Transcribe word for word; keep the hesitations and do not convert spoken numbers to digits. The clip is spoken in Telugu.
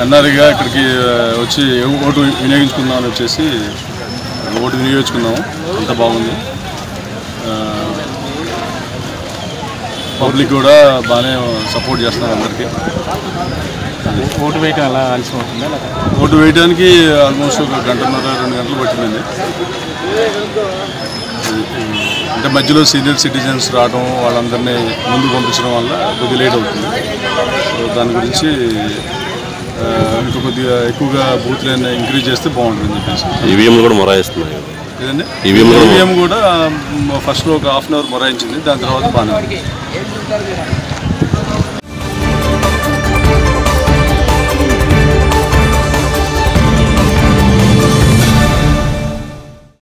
అన్నారుగా ఇక్కడికి వచ్చి ఓటు వినియోగించుకుందామని వచ్చేసి ఓటు వినియోగించుకున్నాము. అంత బాగుంది. పబ్లిక్ కూడా బాగానే సపోర్ట్ చేస్తున్నారు అందరికీ. ఓటు వేయటం ఎలా ఆలస్యం అవుతుందా? ఓటు వేయడానికి ఆల్మోస్ట్ ఒక గంటన్నర రెండు గంటలు పట్టిందండి. అంటే మధ్యలో సీనియర్ సిటిజన్స్ రావడం, వాళ్ళందరినీ ముందుకు పంపించడం వల్ల కొద్దిగా లేట్ అవుతుంది. సో దాని గురించి ఇంకా కొద్దిగా ఎక్కువగా బూత్లను ఇంక్రీజ్ చేస్తే బాగుంటుంది చెప్పేసి. ఈవీఎం కూడా మొరాయిస్తున్నాయి లేదండి. ఈవీఎం ఈవీఎం కూడా ఫస్ట్లో ఒక హాఫ్ అన్ అవర్ మొరాయించింది, దాని తర్వాత బాగానే